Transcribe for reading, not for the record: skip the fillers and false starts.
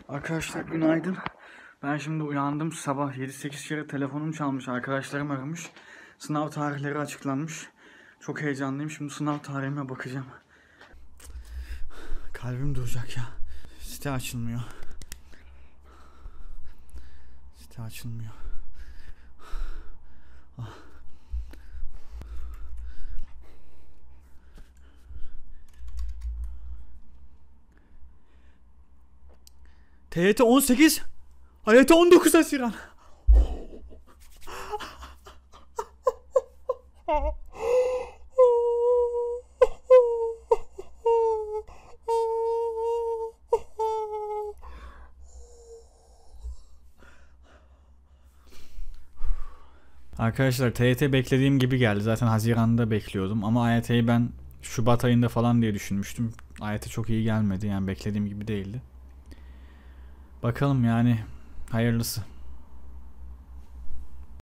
Arkadaşlar günaydın. Ben şimdi uyandım. Sabah 7-8 kere telefonum çalmış. Arkadaşlarım aramış. Sınav tarihleri açıklanmış. Çok heyecanlıyım. Şimdi sınav tarihime bakacağım. Kalbim duracak ya. Site açılmıyor. Site açılmıyor. Ah. TYT 18. AYT 19 Haziran. Arkadaşlar TYT beklediğim gibi geldi. Zaten Haziran'da bekliyordum ama AYT'yi ben Şubat ayında falan diye düşünmüştüm. AYT çok iyi gelmedi, yani beklediğim gibi değildi. Bakalım yani, hayırlısı.